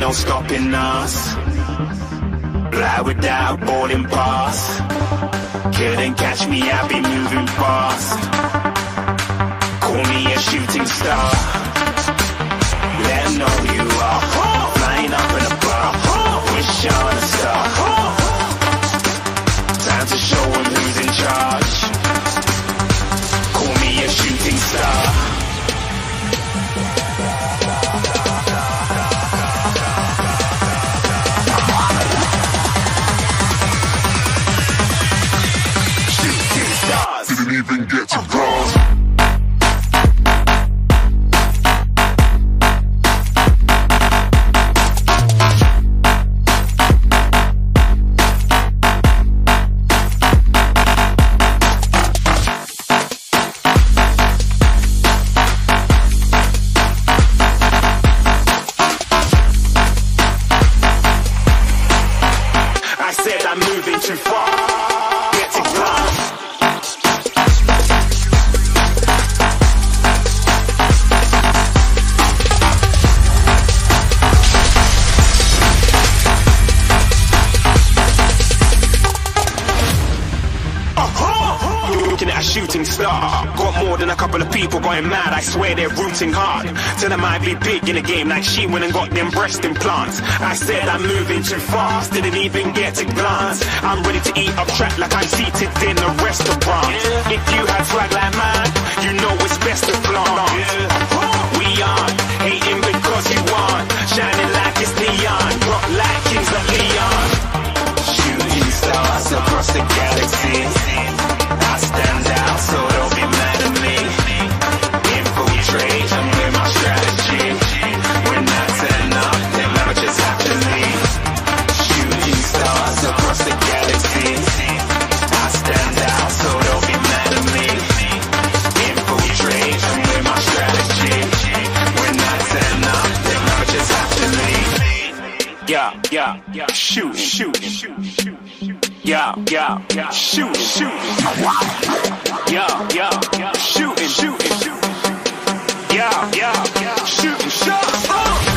no stopping us. Fly without boarding pass. Couldn't catch me, I be moving fast. Call me a shooting star. Let 'em know you are. Flying up in a bar. Wish on a star. Time to show 'em who's in charge. Call me a shooting star. Didn't even get to cross. I said I'm moving too far. Get to glass. Looking at a shooting star. Got more than a couple of people going mad, I swear they're rooting hard. Tell them I'd be big in the game like she went and got them breast implants. I said I'm moving too fast, didn't even get to glance. I'm ready to eat up track like I'm seated in a restaurant. If you had swag like mine, you know it's best to flaunt. We aren't hating because you aren't. Shining like it's neon, rock like Kings of Leon. Shooting stars across the galaxy. I stand out, so don't be mad at me. Infiltrate, I'm with my strategy. When I turn up, them amateurs have to leave. Shooting stars across the galaxy. I stand out, so don't be mad at me. Infiltrate, I'm with my strategy. When I turn up, them amateurs have to leave. Yeah, shoot, shoot, shoot, shoot. Yeah, shoot, shoot. Yeah, shooting, shooting. Yeah, shooting, shot.